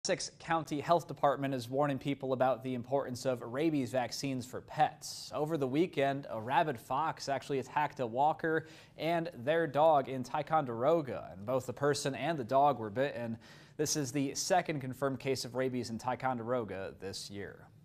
Essex County Health Department is warning people about the importance of rabies vaccines for pets. Over the weekend, a rabid fox actually attacked a walker and their dog in Ticonderoga, and both the person and the dog were bitten. This is the second confirmed case of rabies in Ticonderoga this year.